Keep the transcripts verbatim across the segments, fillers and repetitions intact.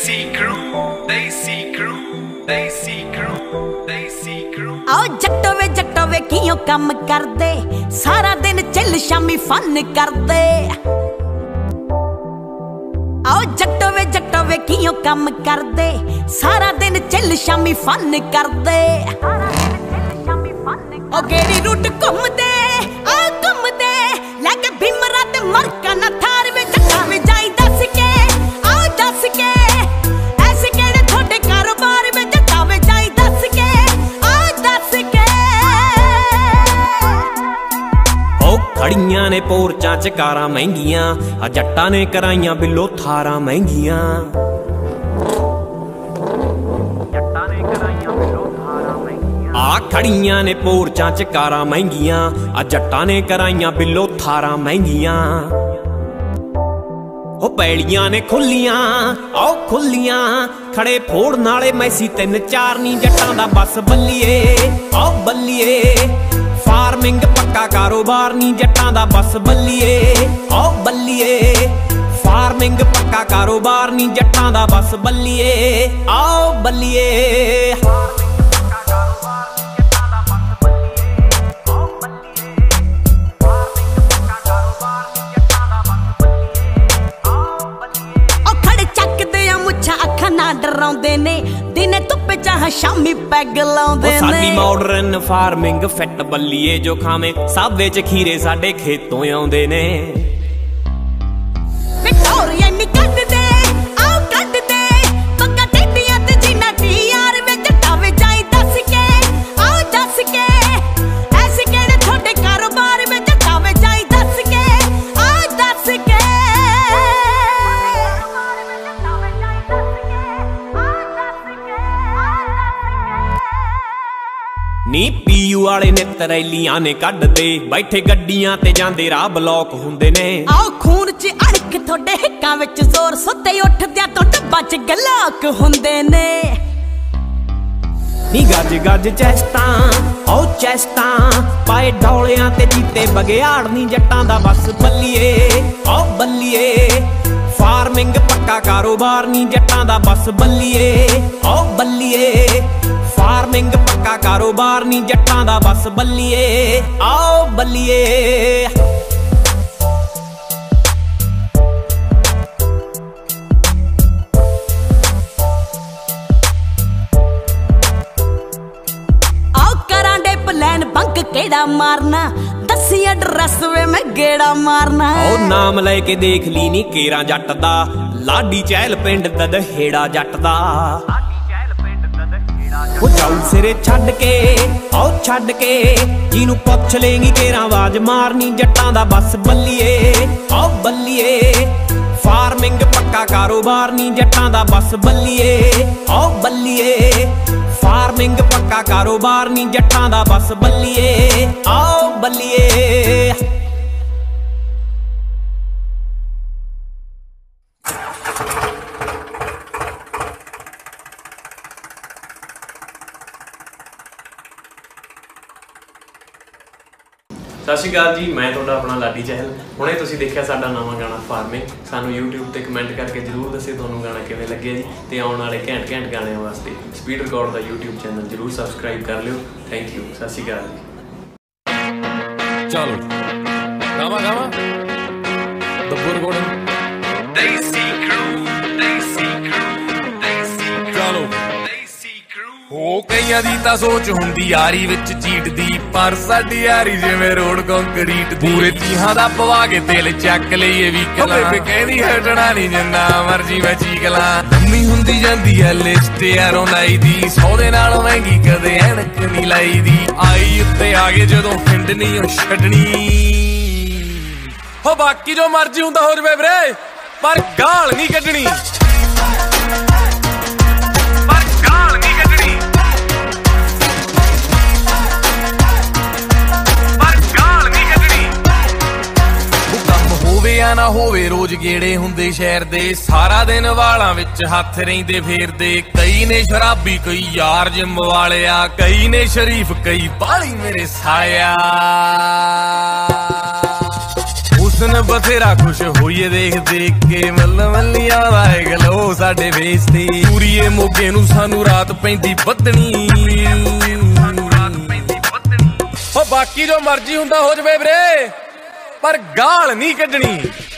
Desi crew, Desi crew, Desi crew, Desi crew। आओ जट्टो वे जट्टो वे कियों कम कर दे, सारा दिन चिल शामी फन कर दे। आओ जट्टो वे जट्टो वे कियों कम कर दे, सारा दिन चिल शामी फन कर दे। ओ गेड़ी रूट घूम दे, आ घूम दे, लैके भीमरा ते मरका ना थार वे जट्टा वे जाई दस के, आओ दस के, ऐसे केड़े थोड़े कारोबार वे जट्टा वे जाई दस के, आओ दस के। ओ खड़ियां ने पोरचां च कारां महंगियां, आ जट्टां ने कराइयां बिलो थारां महंगियां। आ खड़ियां ने पोरचां च कारां महंगियां, आ जट्टां ने कराइयां बिलो थारां महंगियां। ओ पैलियां ने खुलियां, आओ खुलियां, खड़े फोड़ नाले मैसी तिन चार नी जट्टां दा बस बल्लिए, आओ बल्लिए। फार्मिंग पक्का कारोबार नी जट्टां दा बस बल्लिए, आओ बल्लिए। फार्मिंग पक्का कारोबार नी जट्टां दा बस बल्लिए, आओ बल्लिए। डराउंदे ने दिने धुप्पे चाह शामी पैग लाउंदे ने। साडी मॉडर्न फार्मिंग फिट बल्लिए जो खावे साबे च खीरे साडे खेतों आउंदे ने। विक्टोरिया नी कट दे, आओ कट दे, पक्का टेडियां ते जीना टी यार वे जट्टा वे जाई दस के, आओ दस के, ऐसे केड़े थोड़े कारोबार वे जट्टा वे जाई दस के, आओ दस के। नी पीयू वाले ने तरैलियां ने कड दे, बैठे गड्डियां ते जांदे राह ब्लॉक हुंदे ने। आओ खून च अड़क थोड़े हिक्कां विच जोर, सुत्ते उठदियां तो डब्बा च गलाक हुंदे ने। नी गज गज चैस्टां, आओ चैस्टां, पाए डौलियां ते जीते बगियाड़ नी जट्टां दा बस बल्लिए, आओ बल्लिए। फार्मिंग पक्का कारोबार नी जट्टां दा बस बल्लिए, आओ बल्लिए। फार्मिंग पक्का कारोबार नी जट्टां दा बस बल्लिए, आओ बल्लिए। आओ करां दे प्लान बंक केड़ा मारना, दसी एड्रेस वे मैं गेड़ा मारना। आओ नाम लेके देख ली नी केरा जट दा, लाडी चैल पिंड ददहेड़ा जट दा। ओ जाऊ सिरे छड़ के, आओ छड़ के, जिनू पुछ लेंगी केरा आवाज मारनी जट्टां दा बस बल्लिए, आओ बल्लिए। फार्मिंग पक्का कारोबार नी जट्टां दा बस बल्लिए, आओ बल्लिए। फार्मिंग पक्का कारोबार नी जट्टां दा बस बल्लिए, आओ बल्लिए। सत श्री अकाल जी, मैं तुहाडा अपना लाडी चहल। हुणे तुसीं देखिया साडा नवां गाना फार्मिंग। सानू यूट्यूब ते कमेंट करके जरूर दस्सिओ तुहानूं गाना किवें लग्गिआ जी, ते आउण वाले घैंट घैंट गाणिਆਂ वास्ते स्पीड रिकॉर्ड दा यूट्यूब चैनल जरूर सबसक्राइब कर लिओ। थैंक यू, सत श्री अकाल जी। चलो गावा गावा दब्बू recording. Desi crew, Desi crew, Desi crew, चलो Desi crew। हो कईयां दी तां सोच हुंदी यारी विच चीट दी, पर साडी यारी जिवें रोड कंक्रीट दी। पूरे तीहां दा पवा के तेल चक लईए वी कला, बेबे कहदी हटना नहीं जिन्ना मर्जी मैं चीकला। लम्मी हुंदी जांदी है लिस्ट यारों नाई दी, सौ दे नालों महंगी कदे ऐनक नहीं लाई दी। आई उत्ते आ गए जदों फिंड नहीं ओ छड्डनी, हो बाकी जो मर्जी हुंदा हो जवे वीरे, पर गाल नहीं कड्डनी, पर गाल नहीं कड्डनी, पर गाल नहीं कड्डनी। वो कम होवे या ना होवे रोज गेड़े हुंदे शहर दे, सारा दिन वालां विच हत्थ रहिंदे फेरदे। कई ने शराबी कई यार जिम वाले आ, कई ने शरीफ कई बाली मेरे साया। हुस्न बथेरा खुश होइए देख देख के मल मलिया दा गलो साडे वेस ते पूरीए मोगे नू सानू रात पैंदी बदनी ओ बाकी जो मर्जी हुंदा हो जवे वीरे पर गाल नहीं कड्डनी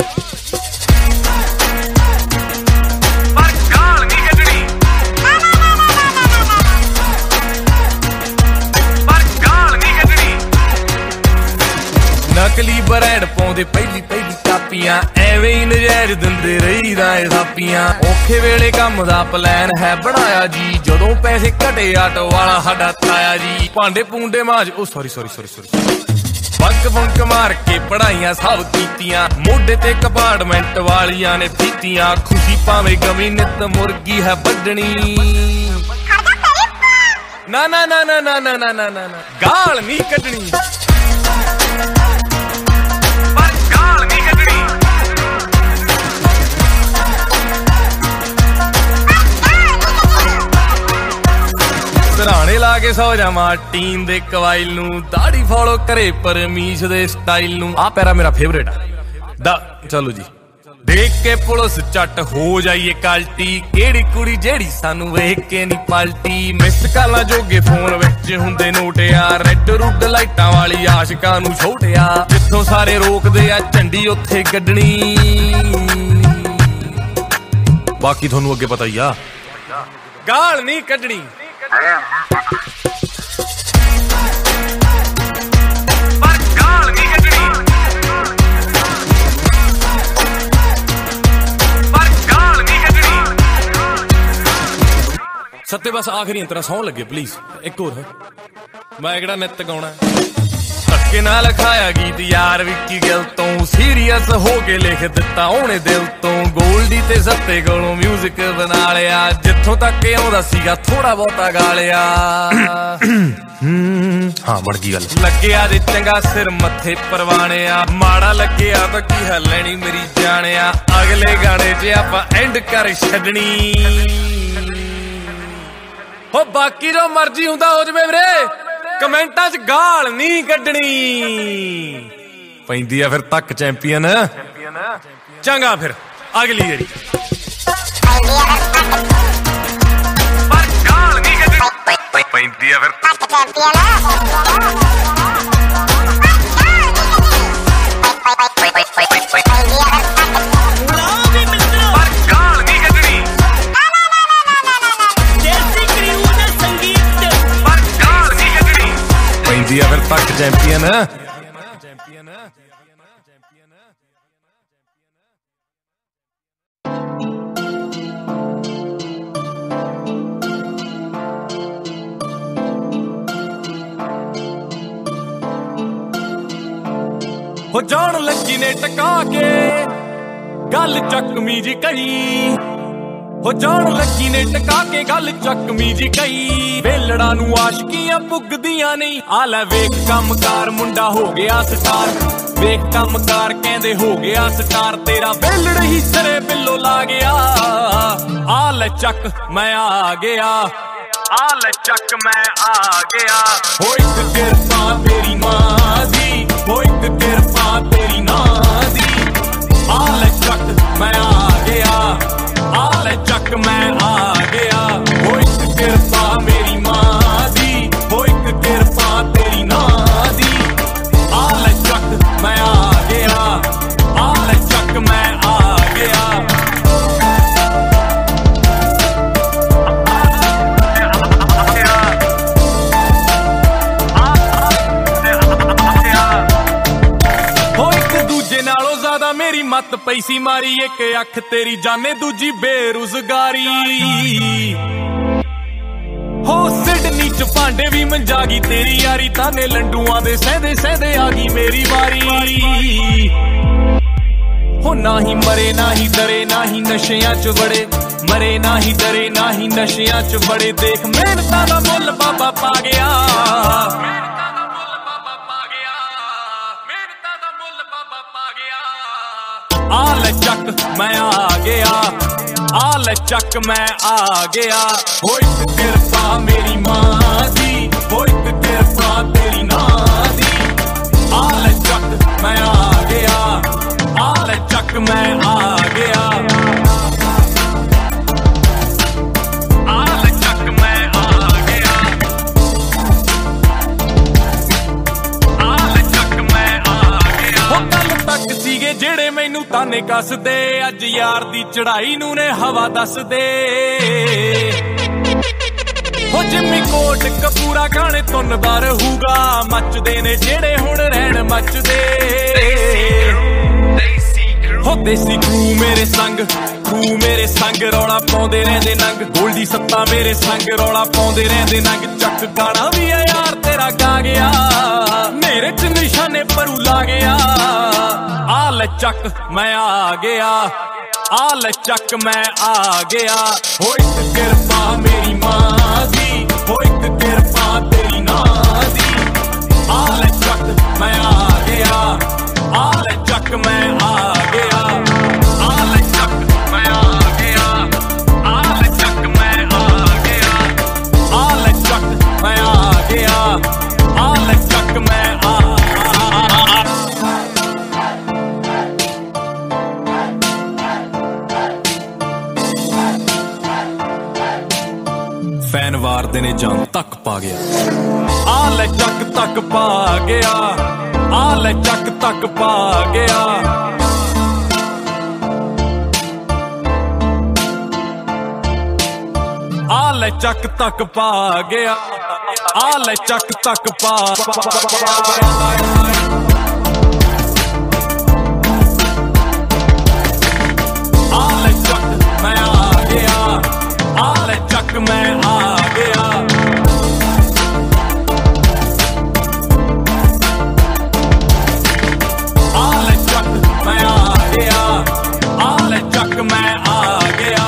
पर गाल नहीं कड्डनी पर गाल नहीं कड्डनी नकली ब्रांड पाउंदे पहली पहली कापियां एवें ही नजायज दिंदे रहीदा ए थापियां औखे वेले काम दा प्लान है बनाया जी जदों पैसे घटे आटो वाला साडा ताया जी भांडे पूंडे माज ओ sorry sorry sorry sorry bunk bunk मार के पढ़ाइयां सब कीतियां मोढे ते कंपार्टमेंट वालियां ने पीतियां खुशी भावें गमी नित मुर्गी है बड्डनी ना ना ना ना ना ना ना ना ना गाल नहीं कड्डनी पर गाल नहीं कड्डनी सराणे ला के सौ जावा टीन दे कवाइल नू दाढ़ी फॉलो करे परमीश दे स्टाइल नू आ पैरा मेरा फेवरेट है दा चलो जी देख के पुलिस चट हो जाइए काल्टी केड़ी कुड़ी जेड़ी सानू वेख के नी पाल्टी मिस काला जोगे फोन विच हुंदे नोटिया रेड रुड लाइटां वाली आशिकां नू छोटिया जिथों सारे रोकदे आ झंडी उत्थे गड्डनी बाकी थोनू अगे पता ही आ गाल नहीं कड्डनी पर गाल नहीं कड्डनी पर गाल नहीं कड्डनी सत्ते बस आखिरी अंतरा सौं लगे प्लीज एक होर मैं केड़ा नित गाउणा धक्के नाल लिखाया गीत यार विक्की गिल तो सीरियस हो के लिख दिता ओने दिल तो गोल्डी ते सत्ते कोलों म्यूजिक बना लिया जिथों तक आउंदा सीगा थोड़ा बहुता गा लिया हाँ बन गई गल लग्गिया जे चंगा सिर मत्थे परवाणिया माड़ा लग्गिया तां की है लैनी मेरी जानिया अगले गाने च आपां एंड कर छड्डनी हो बाकी जो मर्जी हुंदा हो जवे वीरे कमेंटां च गाल नहीं कड्डनी पैंदी आ फिर तक चैंपियन चंगा फिर अगली जेड़ी पर गाल नहीं कड्डनी पैंदी आ फिर तक चैंपियन फिर तक चैंपियन हो जान लगी ने टका के गल चकमी जी कही हो जान लगी ने टका के गल चकमी जी कही वेलड़ा नू आशकियां पुगदियां नहीं आ लै वेख कमकार मुंडा हो गया स्टार वेख कमकार कहंदे हो गया स्टार तेरा वेलड़ ही सरे बिल्लो ला गया आ लै चक मैं आ गया आ लै चक मैं आ गया हो एक किरपा तेरी मां दी हो एक किरपा तेरी नां दी आ लै चक मैं आ गया आ लै चक मैं आ गया हो एक किरपा मेरी मां दी हो एक किरपा तेरी नां दी आ लै चक मैं आ गया आ लै चक मैं आ गया हो एक दूजे नालों ज्यादा मेरी मत पैसी मारी एक अख तेरी जाने दूजी बेरोजगारी हो सिडनी च भांडे भी मंजागी तेरी यारी ताने लंडुआं दे सहदे सहदे आ गई मेरी वारी हो ना ही मरे ना ही डरे ना ही नशियां च बड़े मरे ना ही डरे ना ही नशियां च बड़े देख मेहनतां दा मुੱਲ बाबा पा गया आ लै चक मैं आ गया आ लै चक मैं आ गया हो एक किरपा मेरी मां दी हो एक किरपा तेरी नां दी आ लै चक मैं आ गया ਨਿਸ਼ਾਨੇ ਕੱਸਦੇ ਅੱਜ यार दी चढ़ाई नू ने हवा दस दे हो जिम्मी कोट कपूरा गाने तुन बार होगा मचदे ने जेड़े हुण रहन मचदे हो देसी क्रू मेरे संग क्रू मेरे संग रौला पाउंदे रहिंदे नंग गोल्डी सत्ता मेरे संग रौला पाउंदे रहिंदे नंग चक गाना भी है यार तेरा गा गया मेरे च निशाने परू ला गया आ ले चक मैं आ गया आ ले चक मैं आ गया हो एक किरपा मेरी मां दी हो एक किरपा तेरी नां दी आ ले चक मैं आ गया आ ले चक मैं आ गया आ ले चक मैं आ गया आ ले चक मैं आ गया आ ले चक मैं आ गया आ ले चक मैं आ फैन वार देने जान तक पा गया आ ले चक तक पा गया आ ले चक तक पा गया आ ले चक तक पा गया आ ले चक तक पा आ ले चक मैं आ गया आ ले चक मैं आ गया आ ले चक मैं आ गया आ ले चक मैं आ गया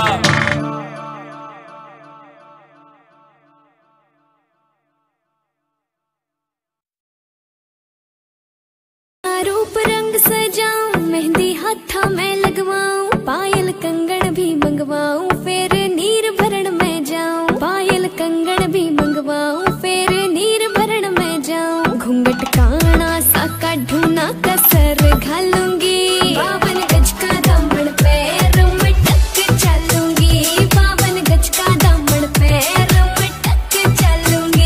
रूप रंग सजाऊं मेहंदी हाथा में लगवाऊं पायल कंगन भी मंगवाऊं फिर नीर भरण में जाऊं पायल कंगन भी मंगवाऊं फिर नीर भरण में जाऊं घूंघट काना सा काढूं कसर घालूंगी बावन गज का दामन पैर में टक चलूंगी बावन गज का दामन पैर में टक चलूंगी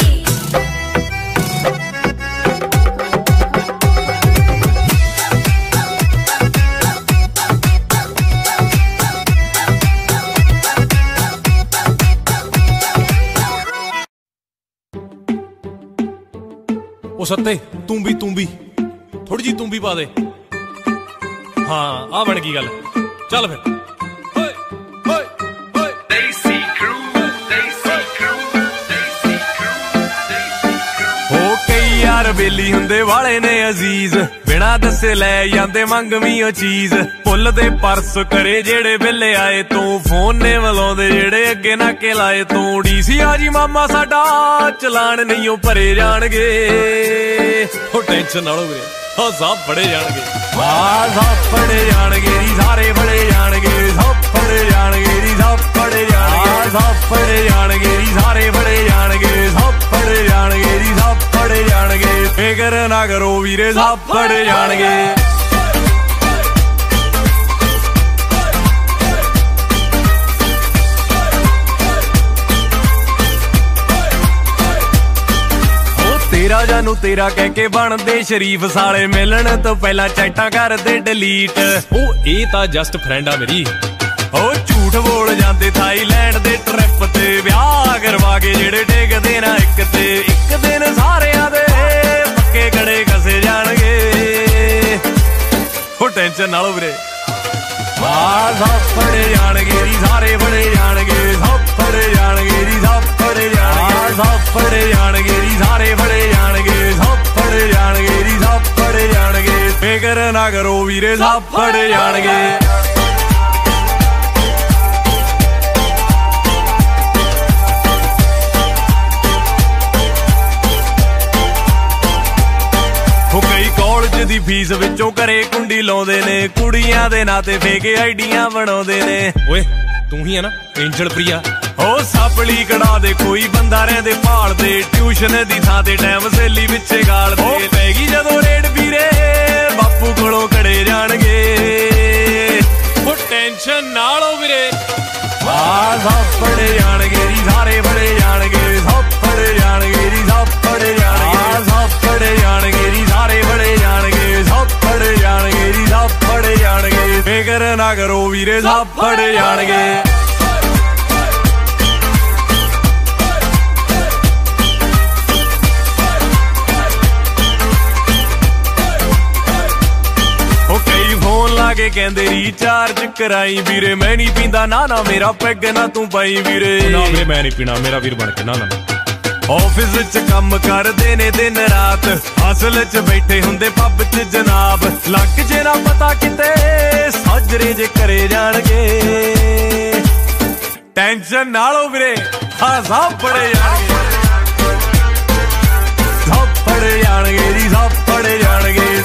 ओ सत्ते तू भी तू भी थोड़ी जी तू भी पा दे हाँ आ बन गई गल चल फिर Desi Crew, Desi Crew, Desi Crew, Desi Crew. हो कई यार बेली हुंदे वाले ने अजीज बिना दसे लै जांदे मंगवी ओ चीज भुल दे परस करे जेड़े बेले आए तू फोन ने बुलाउंदे जेड़े अगे नाके लाए तू डीसी आ जी मामा साडा चलान नहीं ओ भरे जाणगे हो टेंशन ना लो वीरे हो सब फड़े जाणगे वाह सब फड़े जाणगे री सारे फड़े जाणगे सब फड़े जाणगे री सब फड़े जाणगे सब फड़े जाणगे री सारे फड़े जाणगे सब फड़े जाणगे री सब फड़े जाणगे फिकर ना करो वीरे सब फड़े जाणगे तेरा जानू तेरा कह के बनदे शरीफ साले मिलन तो पहला चैटा करदे डिलीट ओ ए ता जस्ट फ्रेंड आ मेरी ओ झूठ बोल जांदे थाईलैंड दे ट्रिप ते ब्याह करवा के जेड़े टेकदे ना इक ते इक दिन सारेयां दे पक्के कड़े कसे जाणगे हो टेंशन ना लो वीरे वाह सब फड़े जाणगे री सारे फड़े जाणगे सब फड़े जाणगे री सब फड़े जाणगे सब फड़े जाणगे री सारे फड़े जाणगे सब फड़े जाणगे री सब फड़े जाणगे फिकर ना करो वीरे सब फड़े जाणगे दी फीस विचों करे कुंडी लाउंदे ने कुड़ियां दे नाते फेक आईडियां बनाउंदे ने ओए तू ही है ना एंजल प्रिया ओ सापली कड़ा दे कोई बंदा रहंदे भाल दे ट्यूशन दी थां ते टाइम सहेली विचे गाल दे पैगी जदों रेड वीरे बापू कोलों खड़े जाणगे ओ टेंशन ना लो वीरे वाह सब फड़े जाणगे री सारे फड़े जाणगे सब फड़े जाणगे री सब फड़े जाणगे सब फड़े जाणगे री सारे फड़े जाणगे सब फड़े जाणगे री सब फड़े जाणगे ਫਿਕਰ ਨਾ ਕਰੋ ਵੀਰੇ ਸਭ ਫੜ ਜਾਣਗੇ। ਕੇ ਕਹਿੰਦੇ ਰੀਚਾਰਜ ਕਰਾਈ ਵੀਰੇ ਮੈਂ ਨਹੀਂ ਪੀਂਦਾ ਨਾ ਨਾ ਮੇਰਾ ਪੈਗ ਨਾ ਤੂੰ ਪਾਈ ਵੀਰੇ ਨਾ ਵੀਰੇ ਮੈਂ ਨਹੀਂ ਪੀਣਾ ਮੇਰਾ ਵੀਰ ਬਣ ਕੇ ਨਾ ਨਾ ਆਫਿਸ ਚ ਕੰਮ ਕਰਦੇ ਨੇ ਦਿਨ ਰਾਤ ਅਸਲ ਚ ਬੈਠੇ ਹੁੰਦੇ ਪੱਬ ਚ ਜਨਾਬ ਲੱਗ ਜੇ ਨਾ ਪਤਾ ਕਿਤੇ ਸਾਜਰੇ ਜੇ ਕਰੇ ਜਾਣਗੇ ਟੈਨਸ਼ਨ ਨਾਲੋ ਵੀਰੇ ਹਾਂ ਸਭ ਫੜੇ ਜਾਣਗੇ ਸਭ ਫੜੇ ਜਾਣਗੇ ਜੀ ਸਭ ਫੜੇ ਜਾਣਗੇ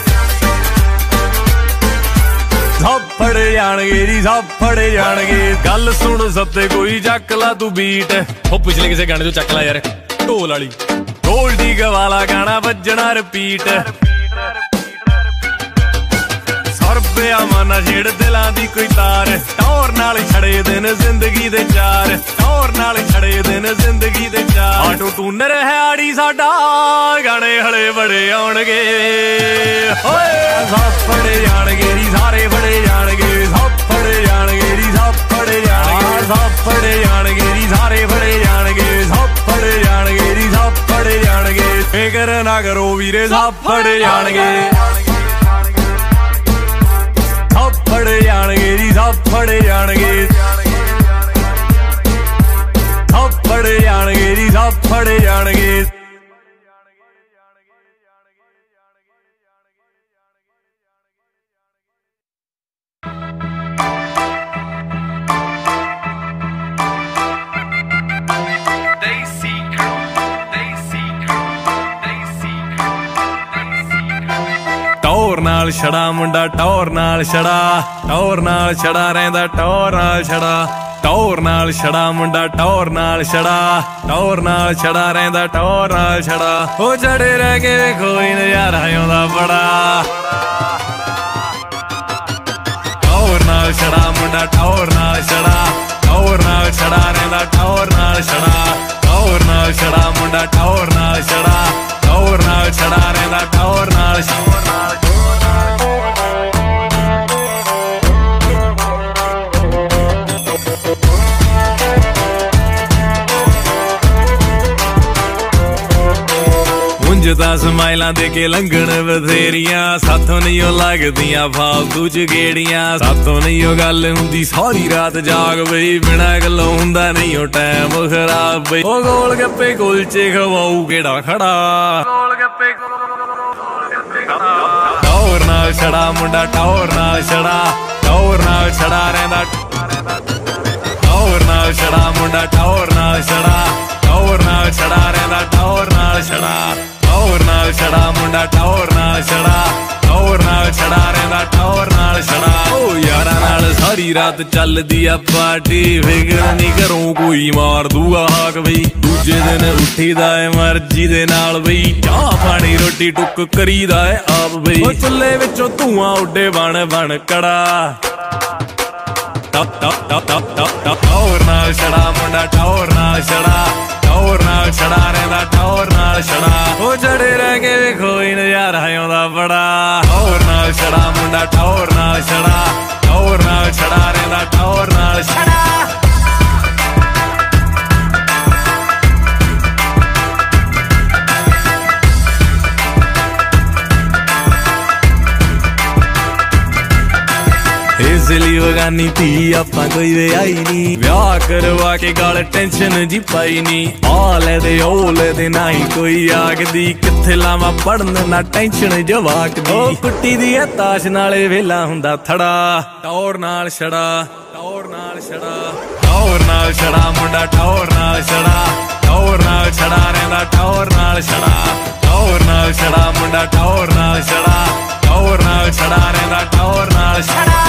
ਸਭ ਫੜੇ ਜਾਣਗੇ ਜੀ ਸਭ ਫੜੇ ਜਾਣਗੇ। ਗੱਲ ਸੁਣ ਸੱਤੇ ਕੋਈ ਚੱਕ ਲਾ ਤੂੰ ਬੀਟ ਉਹ ਪਿਛਲੇ ਕਿਸੇ ਗਾਣੇ ਤੋਂ ਚੱਕ ਲਾ ਯਾਰ ਢੋਲ ਵਾਲੀ ਗੋਲਡੀ ਗਵਾਲਾ ਗਾਣਾ ਵੱਜਣਾ ਰਿਪੀਟ ਸਰਬਿਆ ਮਨ ਛੇੜ ਦਿਲਾਂ ਦੀ ਕੋਈ ਤਾਰ ਟੌਰ ਨਾਲ ਛੜੇ ਦਿਨ ਜ਼ਿੰਦਗੀ ਦੇ ਚਾਰ ਟੌਰ ਨਾਲ ਛੜੇ ਦਿਨ ਜ਼ਿੰਦਗੀ ਦੇ ਚਾਰ ਆਟੋ ਟੂਨਰ ਹੈ ਆੜੀ ਸਾਡਾ ਗਾਣੇ ਹਲੇ ਬੜੇ ਆਉਣਗੇ ਹੋਏ ਸਭ ਫੜੇ ਜਾਣਗੇ ਜੀ ਸਾਰੇ ਫੜੇ ਜਾਣਗੇ ਸਭ ਫੜੇ ਜਾਣਗੇ ਜੀ ਸਭ ਫੜੇ ਜਾਣਗੇ ਸਭ ਫੜੇ ਜਾਣਗੇ ਜੀ ਸਾਰੇ ਫੜੇ ਜਾਣਗੇ ਸਭ ਫੜੇ ਜਾਣਗੇ ਜੀ ਸਭ ਫੜੇ ਜਾਣਗੇ ਫਿਕਰ ਨਾ ਕਰੋ ਵੀਰੇ ਸਭ ਫੜੇ ਜਾਣਗੇ ਸਭ ਫੜੇ ਜਾਣਗੇ ਜੀ ਸਭ ਫੜੇ ਜਾਣਗੇ ਸਭ ਫੜੇ ਜਾਣਗੇ ਜੀ ਸਭ ਫੜੇ ਜਾਣਗੇ। ਟੌਰ ਨਾਲ ਛੜਾ ਮੁੰਡਾ ਟੌਰ ਨਾਲ ਛੜਾ ਟੌਰ ਨਾਲ ਛੜਾ ਰਹਿੰਦਾ ਟੌਰ ਨਾਲ ਛੜਾ ਟੌਰ ਨਾਲ ਛੜਾ ਮੁੰਡਾ ਟੌਰ ਨਾਲ ਛੜਾ ਟੌਰ ਨਾਲ ਛੜਾ ਰਹਿੰਦਾ ਟੌਰ ਨਾਲ ਛੜਾ ਉਹ ਛੜੇ ਰਹਿ ਕੇ ਵੇਖੋ ਹੀ ਨਜ਼ਾਰਾ ਆਉਂਦਾ ਬੜਾ ਟੌਰ ਨਾਲ ਛੜਾ ਮੁੰਡਾ ਟੌਰ ਨਾਲ ਛੜਾ ਟੌਰ ਨਾਲ ਛੜਾ ਰਹਿੰਦਾ ਟੌਰ ਨਾਲ ਛੜਾ ਟੌਰ ਨਾਲ ਛੜਾ ਮੁੰਡਾ ਟੌਰ ਨਾਲ ਛੜਾ ਟੌਰ ਨਾਲ ਛੜਾ ਰਹਿੰਦਾ ਟੌਰ ਨਾਲ ਛੜਾ ਉਂਝ ਤਾਂ ਸਮਾਈਲਾਂ ਦੇ ਕੇ ਲੰਘਣ ਬਥੇਰੀਆਂ ਸਾਥੋਂ ਨਹੀਂ ਉਹ ਲੱਗਦੀਆਂ ਫਾਲਤੂ ਚ ਗੇੜੀਆਂ ਸਾਥੋਂ ਨਹੀਂ ਉਹ ਗੱਲ ਹੁੰਦੀ ਸਾਰੀ ਰਾਤ ਜਾਗ ਬਈ ਬਿਨਾਂ ਗੱਲੋਂ ਹੁੰਦਾ ਨਹੀਂ ਉਹ ਟਾਈਮ ਖਰਾਬ ਬਈ ਉਹ ਗੋਲ ਗੱਪੇ ਕੁਲਚੇ ਖਵਾਊ ਕਿਹੜਾ ਖੜਾ ਗੋਲ ਗੱਪੇ ਟੌਰ ਨਾਲ ਛੜਾ ਮੁੰਡਾ ਟੌਰ ਨਾਲ ਛੜਾ ਟੌਰ ਨਾਲ ਛੜਾ ਰਹਿੰਦਾ ਟੌਰ ਨਾਲ ਛੜਾ ਮੁੰਡਾ ਟੌਰ ਨਾਲ ਛੜਾ ਟੌਰ ਨਾਲ ਛੜਾ ਰਹਿੰਦਾ ਟੌਰ ਨਾਲ ਛੜਾ ਟੌਰ ਨਾਲ ਛੜਾ ਮੁੰਡਾ ਟੌਰ ਨਾਲ ਛੜਾ ਟੌਰ ਨਾਲ ਛੜਾ ਰਹਿੰਦਾ ਟੌਰ ਨਾਲ ਛੜਾ ਓ ਯਾਰਾਂ ਨਾਲ ਸਾਰੀ ਰਾਤ ਚੱਲਦੀ ਆ ਪਾਰਟੀ ਫਿਕਰ ਨਹੀਂ ਘਰੋਂ ਕੋਈ ਮਾਰ ਦੂਗਾ ਹਾਕ ਬਈ ਦੂਜੇ ਦਿਨ ਉੱਠੀਦਾ ਏ ਮਰਜ਼ੀ ਦੇ ਨਾਲ ਬਈ ਚਾਹ ਪਾਣੀ ਰੋਟੀ ਟੁੱਕ ਕਰੀਦਾ ਏ ਆਪ ਬਈ ਓ ਚੁੱਲ੍ਹੇ ਵਿੱਚੋਂ ਧੂਆਂ ਉੱਡੇ ਬਣ ਬਣ ਕੜਾ ਟਪ ਟਪ ਟਪ ਟਪ ਟਪ ਟੌਰ ਨਾਲ ਛੜਾ ਮੁੰਡਾ ਟੌਰ ਨਾਲ ਛੜਾ ਟੌਰ ਨਾਲ ਛੜਾ ਰਹਿੰਦਾ ਟੌਰ ਨਾਲ ਛੜਾ ਉਹ ਛੜੇ ਰਹਿ ਕੇ ਵੇਖੋ ਹੀ ਨਜ਼ਾਰਾ ਆਉਂਦਾ ਬੜਾ ਟੌਰ ਨਾਲ ਛੜਾ ਮੁੰਡਾ ਟੌਰ ਨਾਲ ਛੜਾ ਟੌਰ ਨਾਲ ਛੜਾ ਰਹਿੰਦਾ ਟੌਰ ਨਾਲ ਛੜਾ ਇਸ ਲਈ ਵਗਾਨੀ ਧੀ ਆਪਾਂ ਕੋਈ ਵਿਆਹੀ ਨੀ ਵਿਆਹ ਕਰਵਾ ਕੇ ਗਲ ਟੈਨਸ਼ਨ ਜੀ ਪਾਈ ਨੀ ਆ ਲੈ ਦੇ ਉਹ ਲੈ ਦੇ ਨਾ ਹੀ ਕੋਈ ਆਗਦੀ ਕਿੱਥੇ ਲਾਵਾਂ ਪੜਨ ਨਾ ਟੈਨਸ਼ਨ ਜਵਾਕ ਦੀ ਉਹ ਕੁੱਟੀ ਦੀ ਐ ਤਾਸ਼ ਨਾਲੇ ਵੇਲਾ ਹੁੰਦਾ ਥੜਾ ਟੌਰ ਨਾਲ ਛੜਾ ਟੌਰ ਨਾਲ ਛੜਾ ਟੌਰ ਨਾਲ ਛੜਾ ਮੁੰਡਾ ਟੌਰ ਨਾਲ ਛੜਾ ਟੌਰ ਨਾਲ ਛੜਾ ਰਹਿੰਦਾ ਟੌਰ ਨਾਲ ਛੜਾ ਟੌਰ ਨਾਲ ਛੜਾ ਮੁੰਡਾ ਟੌਰ ਨਾਲ ਛੜਾ ਟੌਰ ਨਾਲ ਛੜਾ ਰਹਿੰਦਾ ਟੌਰ ਨਾਲ ਛੜਾ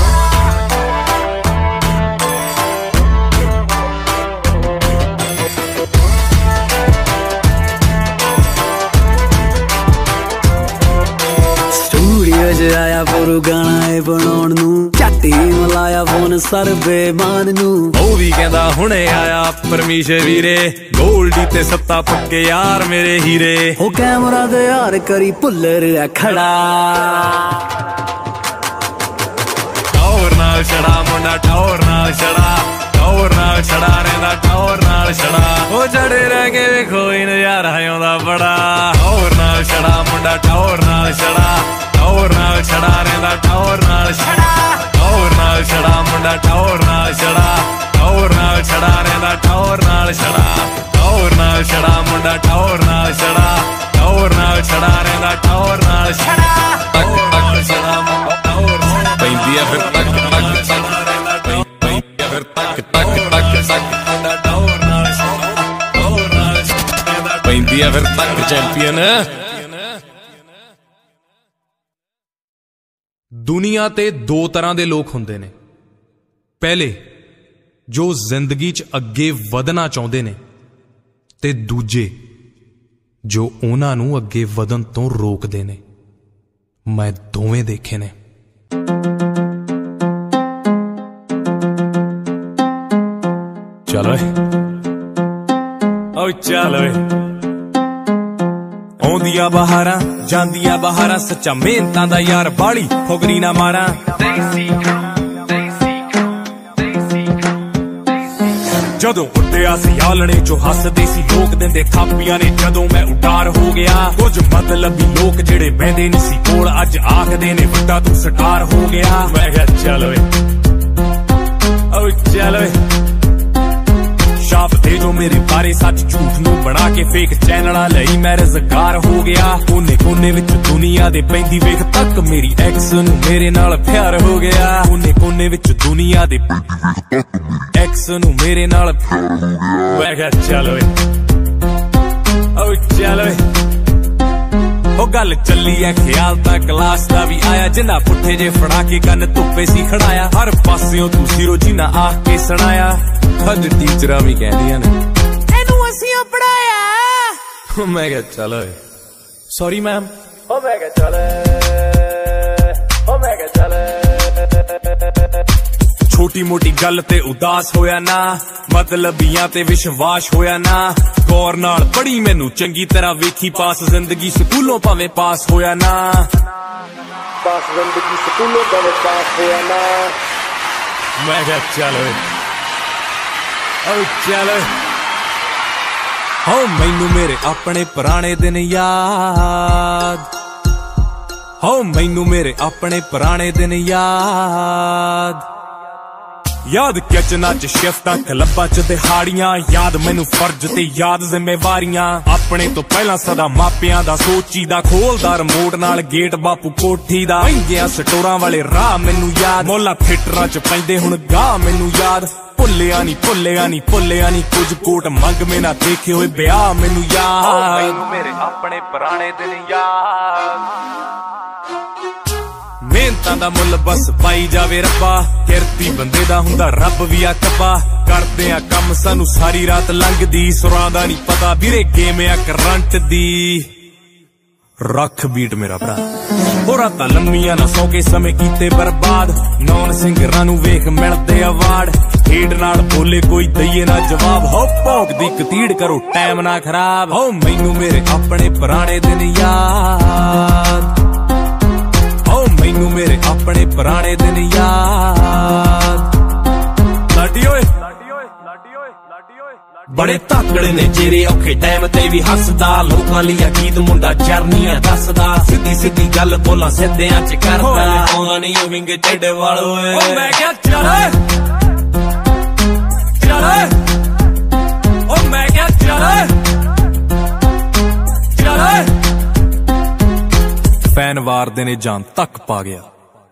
ਆਇਆ ਪੁਰੂ ਗਾਣਾ ਏ ਬਣਾਉਣ ਨੂੰ ਝੱਟੀ ਮਲਾਇਆ ਫੋਨ ਸਰਵੇ ਮਾਨ ਨੂੰ ਉਹ ਵੀ ਕਹਿੰਦਾ ਹੁਣੇ ਆਇਆ ਪਰਮੇਸ਼ਰ ਵੀਰੇ ਗੋਲਡੀ ਤੇ ਸੱਤਾ ਪੱਕੇ ਯਾਰ ਮੇਰੇ ਹੀਰੇ ਉਹ ਕੈਮਰਾ ਦੇ ਯਾਰ ਕਰੀ ਭੁੱਲਰ ਆ ਖੜਾ नाल छड़ा मुंडा टौर नाल छड़ा टौर नाल छड़ा रहिंदा टौर नाल छड़ा ओ जड़े रह के वेखो ही नज़ारा आउंदा बड़ा टौर नाल छड़ा मुंडा टौर नाल छड़ा टौर नाल छड़ा रहिंदा टौर नाल छड़ा टौर नाल छड़ा मुंडा टौर नाल छड़ा टौर नाल छड़ा रहिंदा टौर नाल छड़ा टौर नाल छड़ा मुंडा टौर नाल छड़ा टौर नाल छड़ा रहिंदा टौर नाल छड़ा टौर नाल छड़ा मुंडा टौर पैंदी आ फिर तक तक पैंदी आ फिर तक तक तक तक मुंडा टौर नाल छड़ा टौर नाल छड़ा पैंदी आ फिर तक चैंपियन। दुनिया ते दो तरह के लोग हुंदे ने, पहले जो जिंदगी च अगे वधना चाहुंदे ने ते दूजे जो उन्हां नूं अगे वधन तो रोकदे ने। मैं दोवें देखे ने। चलो ओ चलो आउंदियां बहारां जांदियां बहारां सच्चा मेहनतां दा यार बाली फुगरी ना मारा। जदों उड्डिया सी आलणे चो हसदे सी लोक दिंदे थापियां ने जदों मैं उडार हो गया। कुछ मतलबी लोक जेड़े बहंदे नहीं सी कोल अज आखदे ने वड्डा तू स्टार हो गया। मैं कहा चल वे ओ चल वे शाप दे जो मेरे बारे सच झूठ नूं बना के फेक चैनला लई मैं रज़गार हो गया। कोने कोने विच दुनिया दे पैंदी वेख तक मेरी एक्स नूं मेरे नाल प्यार हो गया। कोने कोने विच दुनिया दे एक्स नूं मेरे नाल मैं कहा चल वे ओ चल वे ओ गल चली है ख्याल ता क्लास दा भी आया जिन्ना पुट्ठे जे फड़ा के गन धुप्पे सी खड़ाया। हर पासियों तू सिरो जिन्ना आख के सुनाया। अज टीचर भी कहदियां ने एनू असीं पढ़ाया। मैं कहा चल सॉरी मैम ओ मैं कहा चल ओ मैं कहा चल। छोटी मोटी गल ते उदास होया ना मतलबियां ते विश्वास होया ना। गौर नाल पढ़ी मैनू चंगी तरह वेखी पास जिंदगी स्कूलों भावें पास होया ना पास जिंदगी स्कूलों भावें पास होया ना। मैं कहा चल ओ चल हो मैनू मेरे अपने पुराने दिन याद हो मैनू मेरे अपने पुराने दिन याद। याद किचना च शिफ्टां क्लबां च दिहाड़ियां याद मैनू फर्ज ते याद जिम्मेवारियां। अपने तो पहला सदा मापियां दा सोचीदा खोलदा रिमोट नाल गेट बापू कोठी दा। महंगियां स्टोरां वाले राह मैनू याद मोला थिएटरां च पैंदे हुण गाह मैनू याद। भुल्लिया नी भुल्लिया नी भुल्लिया नी कुछ कोट मंग में ना देखे हुए ब्याह मैनू याद। मेरे अपने पुराने दिन याद। मेहनतां दा मुल बस पाई जावे रब्बा किरती बंदे दा हुंदा रब भी आ कब्बा। करदे आ कम सानू सारी रात लंघदी सुरां दा नी पता वीरे गेम आ करंट दी। रख बीट मेरा भरा हो रातां लम्मियां ना सौ के समय कीते बर्बाद। नौन सिंगरां नू वेख मिलदे अवार्ड खेड नाल बोले कोई दईए ना जवाब। हो भौंकदी कतीड़ करो टाइम ना खराब। हो मैनू मेरे अपने पुराने दिन याद हो मैनू मेरे अपने पुराने दिन याद। लाडी ओए बड़े ताकड़े ने जेरे औखे टाइम ते भी हसदा। लोकां लिया गीत मुंडा जर्नियां दसदा। सीधी सीधी गल बोला सिद्धियां च करदा। आउंदा नहीं विंग टेढ़े वाल ओए ओ मैं क्या चल चल ओ मैं क्या चल चल। फैन वार देने जान तक पा गया।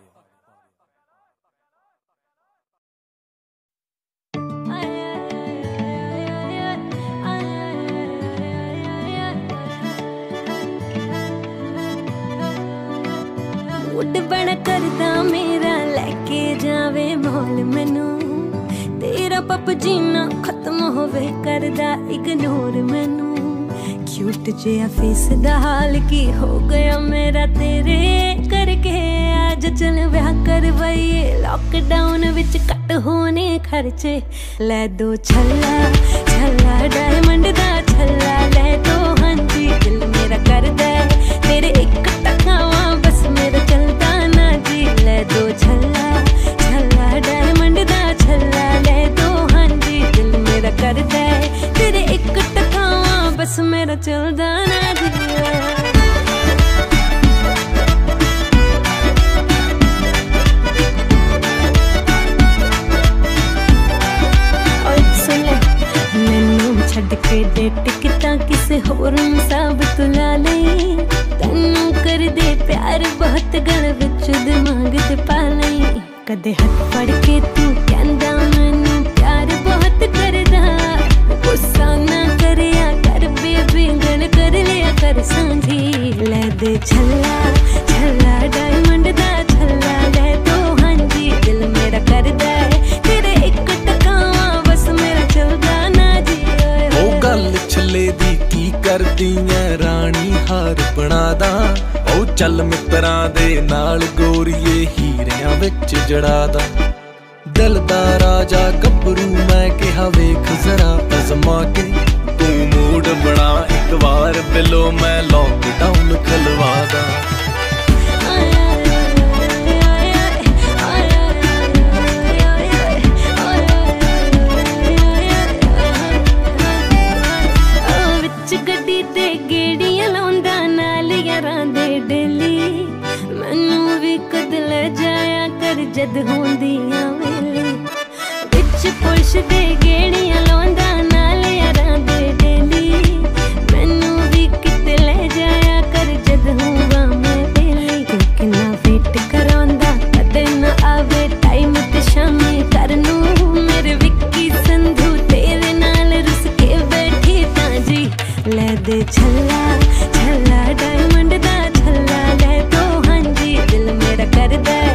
उड बड़ा करदा मेरा लेके जावे मॉल मैनू। तेरा पप जीना खत्म होवे करदा इग्नोर मैनू। क्यूट जिहा फेस दा हाल की हो गया मेरा तेरे करके। आज चल ब्याह करवाइए लॉकडाउन विच कट होने खर्चे। ले दो छल्ला छल्ला डायमंड दा छल्ला ले दो हांजी दिल मेरा करदा तेरे एक टकावा बस मेरा चलदा ना जी। ले दो छल्ला छल्ला चलदा ना जिया। छड़ के दे टिकटा किसे होर नूं साबित ला लई, तैनू कर दे प्यार बहुत गल विच दिमाग ते पा लई। कदे हथ फड़ के तू कहंदा मैनू प्यार बहुत करदा, गुस्सा ना करिया कर बेबी गल कर लिया कर सांझी। ले दे छल्ला छल्ला डायमंड दा छल्ला ले तो हां जी, दिल मेरा करदा है तेरे एक टकावा बस मेरा चलदा ना जी। गल छले दी की करदी ऐ रानी हार बना दा, ओ चल मित्रां दे नाल गोरीए हीरियां विच जड़ा दा। दिल दा राजा गब्बरू मैं कहा वेख जरा अजमा के, तू मूड बना एक बार बिलो मैं लॉकडाउन खलवा दा। जद होंदियां वेली विच पुरुष दे गेड़ियां लाउंदा नाल यारां दे डेली, मैनू भी किते ले जाया कर जद होवां मैं वेली। तू किन्ना वेट करांदा कदे ना आवे टाइम ते शामी करनू, मेरे विक्की संधू तेरे नाल रुस के बैठी तां जी। ले दे छल्ला छल्ला डायमंड दा छल्ला ले तो हां जी, दिल मेरा करदा है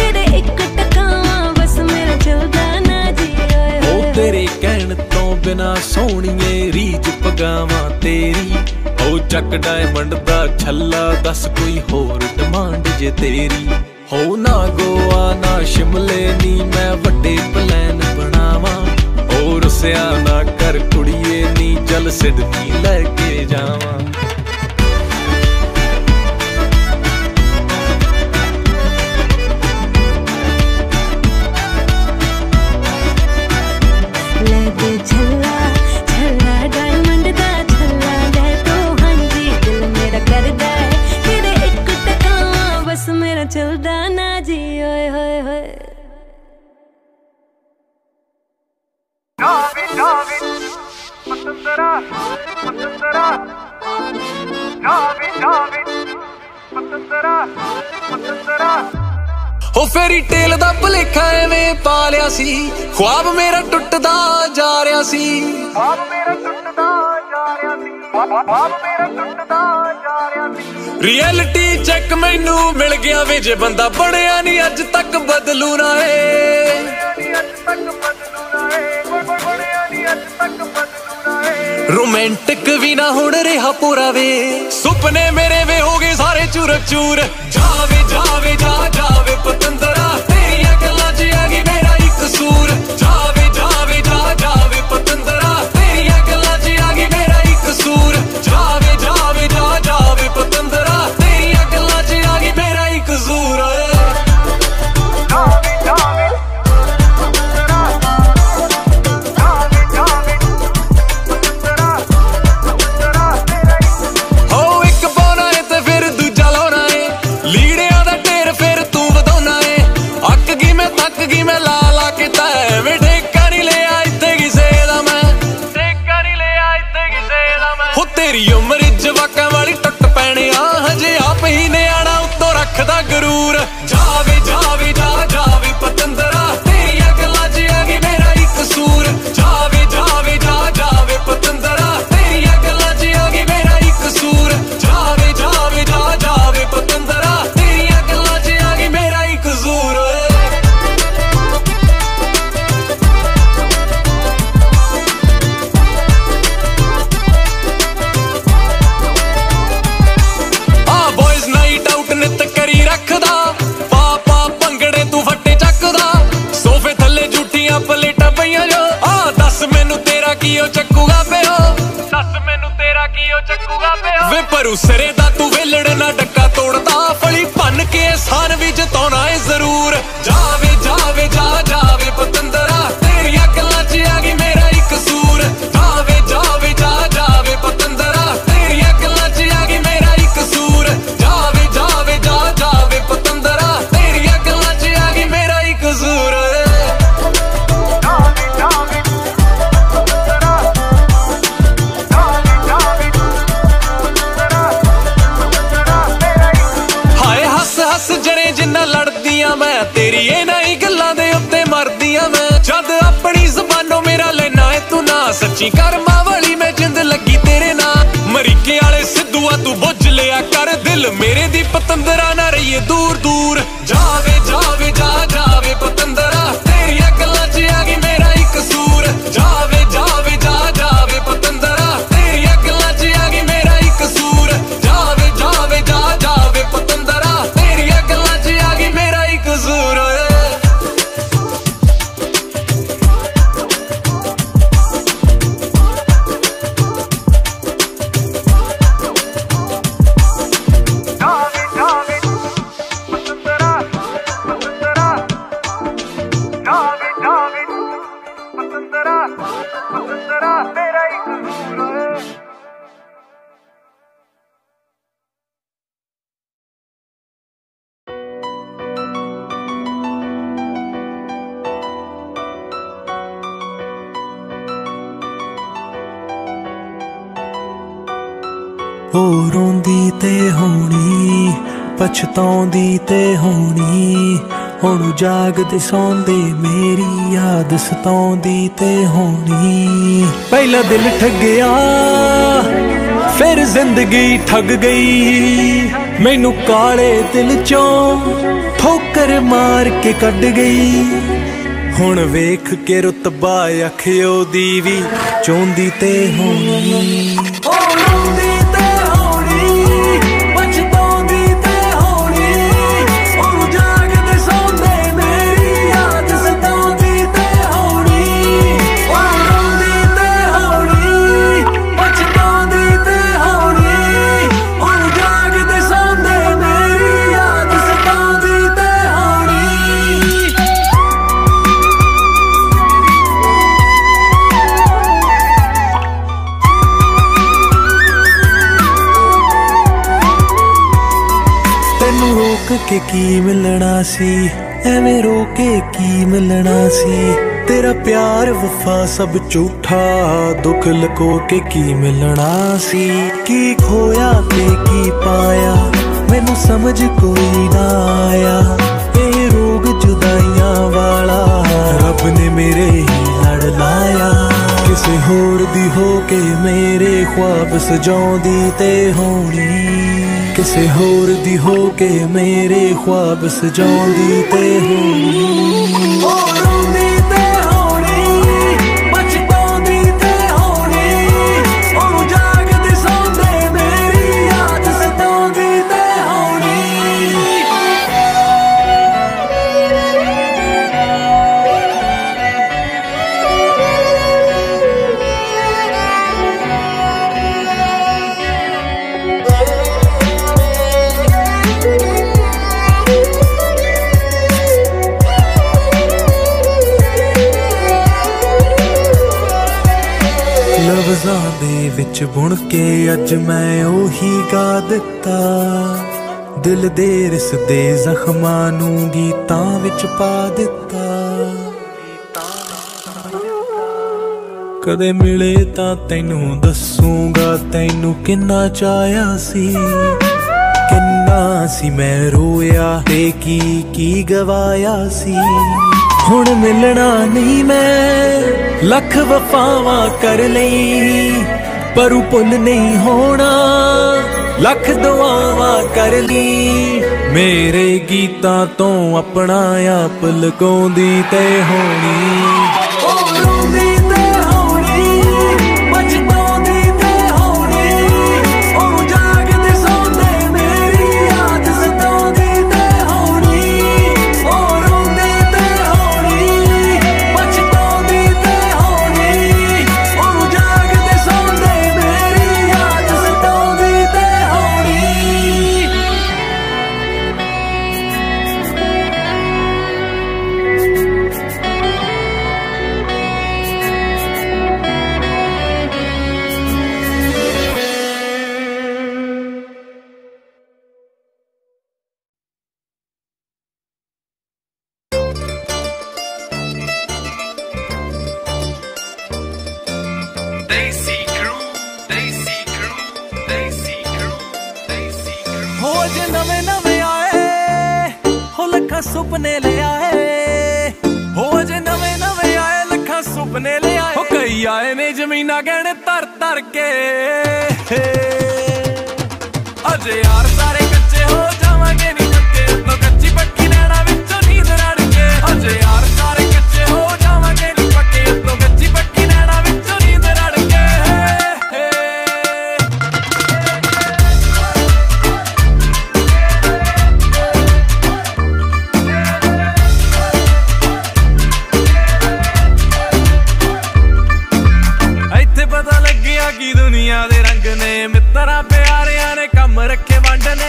तेरे कहण तो बिना सोहणीए रीज पगावां तेरी। ओ चक डायमंड दा छल्ला दस कोई होर डिमांड जे तेरी। हो ना गोवा ना शिमले नी मैं वड्डे प्लान बनावां, ओ रुसिया ना कर कुड़िए नी चल सिडनी लैके जावां। छल्ला छल्ला डायमंड दा छल्ला ले तो हां जी, दिल मेरा करदा है तेरे एक टकावा बस मेरा चलदा ना जी। ओए होए होए जावे जावे पतंदरा पतंदरा, जावे जावे पतंदरा पतंदरा। हो फेरी टेल दा भलेखा एवें पा लिया सी, ख्वाब मेरा टुटदा जा रहा सी। ख्वाब मेरा टुटदा जा रहा सी, ख्वाब मेरा टुटदा जा रहा सी। रियलिटी चेक मैनू मिल गया वे, जे बंदा बनया नहीं अज तक बदलू ना रोमांटिक भी ना हुण रहा पूरा वे, सुपने मेरे वे हो गए सारे चूर चूर। जावे जावे जा जावे पतंदरा, तेरियां गल्लां च आ गई मेरा ही कसूर। जावे जावे जा जावे पतंदरा, तेरियां गल्लां च आ गई मेरा ही कसूर। जावे जावे जा जावे पतंदरा, तेरियां गल्लां च आ गई मेरा ही कसूर। जावे जावे पतंदरा, जावे जावे पतंदरा पतंदरा तेरा ही। हो एक पाना है ते फिर दूजा लाना है, लीड़ियां दा ढेर फिर तू वधाउना है। अक गई मैं थक गई मैं ला ला के तै वे, ठेका नहीं लिया इत्थे किसे दा मैं, ठेका नहीं लिया इत्थे किसे दा मैं। हो तेरी उम्र जवाकां वाली टुट पैणे आ, हजे आप ही निआणा उत्तों रखदा गरूर। जावे जावे जा जावे पतंदरा, तेरियां गल्लां च आ गई मेरा ही कसूर। जावे जावे जा जावे पतंदरा, तेरियां गल्लां च आ गई मेरा ही कसूर। जावे जावे जा जावे पतंदरा, तेरियां गल्लां च आ गई मेरा ही कसूर। आ बॉयज नाइट आउट नित करी रखदा, पा पा भंगड़े तू फट्टे चकदा। सोफे थल्ले जूठियां पलेटां पईयां जो, आ दस मैनू तेरा की ओ चक्कूगा पियो, दस मैनू तेरा की ओ चक्कूगा पियो। वे परू सिरे दा तू वेलड़ ना डक्का तोड़दा, फली भन के सान भी जताउणा है जरूर। जावे जावे जा जावे पतंदरा, तेरियां गल्लां च आ गई मेरा ही कसूर। जावे जावे जा जावे पतंदरा, सच्ची कर्मा वाली मैं जिंद लगी तेरे ना मरीके आले सिद्धूआ तू बुझ लिया कर दिल मेरे दी पतंदरा ना रहिए दूर दूर जावे जावे जा जावे पतंदरा तेरिया गल्लां च आ गई मेरा ही कसूर जावे जावे जा जावे पतंदरा तेरिया गल्लां च आ गई मेरा ही कसूर जावे जावे जा जावे पतंदरा तेरिया गल्लां च आ गई मेरा ही कसूर ओ रोंदी ते होनी पछताउंदी ते होनी हुण जागदे सौंदे मेरी याद सताउंदी ते होनी पहला दिल ठगया फिर जिंदगी ठग गई मैनू काले दिल चों ठोकर मार के कढ गई हुण वेख के रुतबा अखियो दी वी चोंदी ते होनी के की मिलना सी एवें रोके की मिलना सी तेरा प्यार वफा सब झूठा दुख लको के की मिलना सी की खोया ते की पाया मैनू समझ कोई ना आया ये रोग जुदाइयां वाला रब ने मेरे ही लड़ लाया किसे होर दी हो के मेरे ख्वाब सजाउंदी ते होनी किसे होर दी हो के मेरे ख्वाब सजाउंदी ते होनी लफ्ज़ां दे विच बुण के अज मैं ओही गा दिता दिल दे रिसदे जख्मां नू गीतां विच पा दिता कदे मिले तां तैनू दसूंगा तैनू किन्ना चाया सी किन्ना सी मैं रोया ते की की गवाया सी हुण मिलना नहीं मैं लख वफावां कर लई पर भुल नहीं होना लख दुआवां कर ली मेरे गीतां तो अपना आप लुकाउंदी ते होनी सुपने ले आए हो अजे नवे नवे आए लखा सुपने ले आए ਲਈ ਆਏ ਨੇ ਜ਼ਮੀਨਾਂ ਗਹਿਣੇ ਧਰ ਧਰ ਕੇ ਅਜੇ ਯਾਰ ਸਾਰੇ ਕੱਚੇ ਹੋ ਜਾਵਾਂਗੇ ਨੀ ਪੱਕੇ ਤੋਂ ਕੱਚੀ ਪੱਕੀ ਨੈਣਾ ਵਿੱਚੋਂ ਨੀਂਦ ਰੜ ਕੇ ਅਜੇ ਯਾਰ ਸਾਰੇ ਕੱਚੇ ਹੋ ਜਾਵਾਂਗੇ ਨੀ ਪੱਕੇ ਤੋਂ ਕੱਚੀ ਪੱਕੀ ਨੈਣਾ ਵਿੱਚੋਂ ਨੀਂਦ ਰੜ ਕੇ पता लग्या कि दुनिया दे रंग ने मित्रा प्यारियां ने कम रखे वंड ने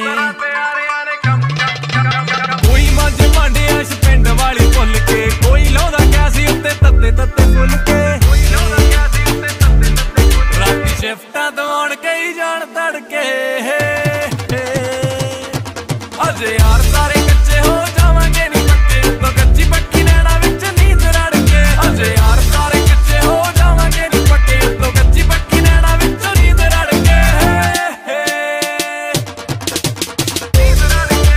कोई मंझ मांडिया इस पिंड वाली भुल के कोई लाउंदा क्या सी उत्ते तत्ते तत्ते फुल के राती शिफ्टां दवाउण कई जान तड़के अजे यार सारे कच्चे हो जावांगे नी पक्के तो कच्ची पक्की नैना विच नींद रड़ के अजे यार सारे कच्चे हो जावांगे नी पक्के तो कच्ची पक्की नैना विच नींद रड़ के नींद रड़ के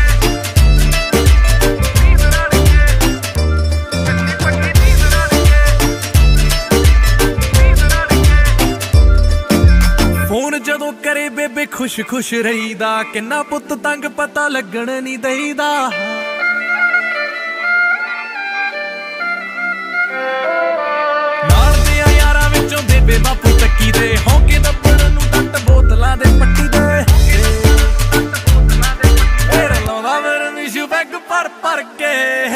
नींद रड़ के कच्ची पक्की नींद रड़ के नींद रड़ के फोन जदों करे बेबे खुश खुश रहीदा किन्ना पुत तंग पता लगण नहीं दईदा नाल दे यारां विचों बेबे बापू तक्की दे होके दब्बड़ नूं टट बोतलां दे पट्टी दे फिर लाउंदा मेरे मिशू बैग भर भर के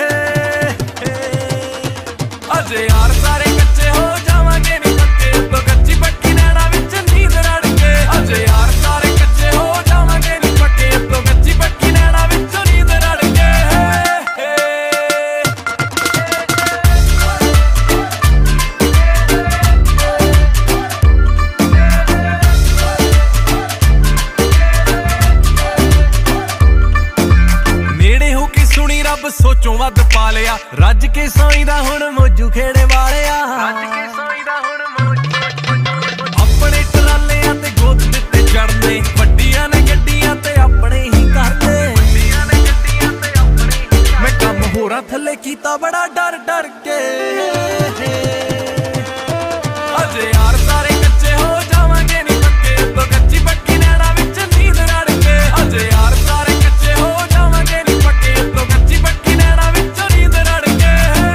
अजे यार सारे कच्चे हो जावांगे नी पक्के तो कच्ची पक्की नैना विच नींद रड़ के अजे यार सारे कच्चे हो जावांगे नी पक्के तो कच्ची पक्की नैना विच नींद रड़ के नेड़े हो के सुनी रब सोचों वध पा लिया रज के साईं दा हुण मौजू खेड़े वालिया अपने टरालियां ते गोद दित्ते चढ़ने वड्डियां ने गड्डियां ते अपने ही करदे मैं कम होरां थल्ले कीता बड़ा डर डर के अजे यार सारे कच्चे हो जावांगे नी पक्के तो कच्ची पक्की नैना विच नींद रड़ के अजे यार सारे कच्चे हो जावांगे नी पक्के तो कच्ची पक्की नैना विच नींद रड़ के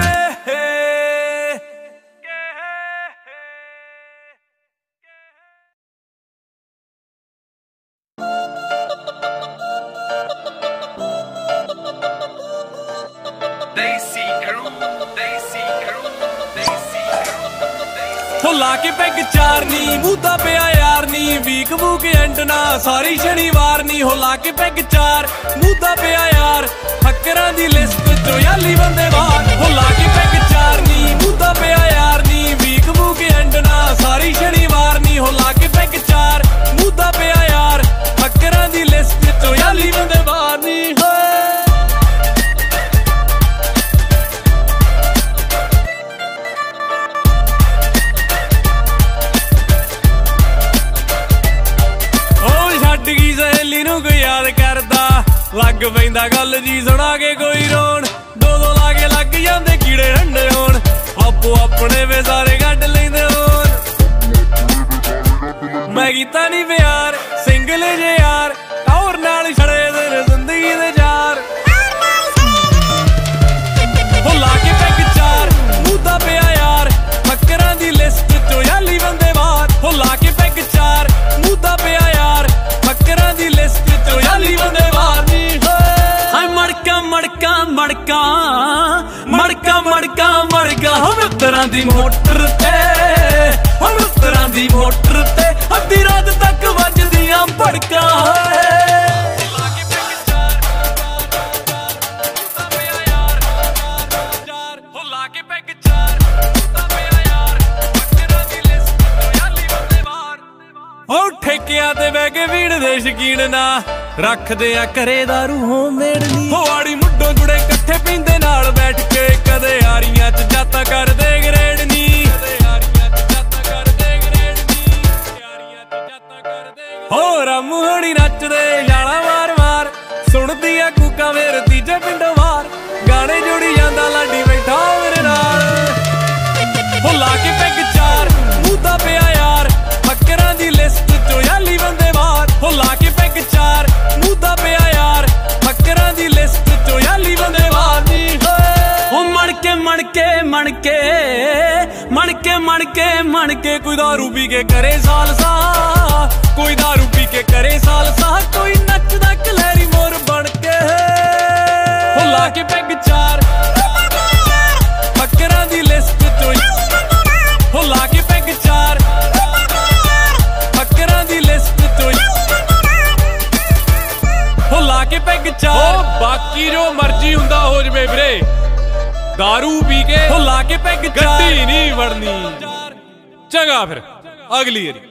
हो लाके पैग चार नी मूदा पिया यार नी वीक वूक एंड ना सारी शनिवार नी हो लाके पैग चार मूदा पिया यार फकरां दी लिस्ट चो याली बंदे बाहर हो लाके पैग चार नी मूदा पिया यार नी वीक वूक एंड ना सारी शनिवार नी हो लाके पैग चार मूदा पिया यार फकरां दी लिस्ट चो याली बंदे बाहर नी सहेली नूं कोई याद करदा लग पैंदा गल जी सुना के कोई रोण दो दो लागे लग जांदे कीड़े रंडे होण आपो अपने वे सारे कड्ड लैंदे होण मैं कीता नी प्यार सिंगल जे यार और नाल छड़े दिन जिंदगी दे चार हो लाके पैग चार मूदा पिया यार फकरां दी लिस्ट चो याली बंदे बाहर हो लाके पैग चार मूदा पिया यार फकरां दी लिस्ट चो याली बंदे बाहर नी हाय मड़का मड़का मड़का मड़का मड़का मड़का हम मित्तरां दी मोटर ते हम मित्तरां दी मोटर ते अद्धी रात तक वजदियां भड़का ठेकिया ते बह के भीड़ दे शकीन ना रखदे आ करे दारू होममेड नी होड़ी मुड्डों जुड़े कट्ठे पींदे नाल बैठ के कदे यारियां च जाता करदे ग्रेड नी हो रामू होनी नचदे याला मार मार सुनदी आ कूका मेरे तीजे पिंडों बाहर गाने जोड़ी जांदा लाडी बैठा मेरे नाल हो लाके पैग के कोई दारू पी के करे सालसा, कोई दारू पी के करे सालसा, कोई नचदा कलैरी मोर बन के हो ला के पैग चार फकरां दी लिस्ट चों हो ला के पैग चार फकरां दी लिस्ट चों हो ला के पैग चार। बाकी जो मर्जी हुंदा हो जवे वीरे, दारू पी के हो ला के पैग गड्डी नहीं वड़नी। चंगा फिर अगली वारी।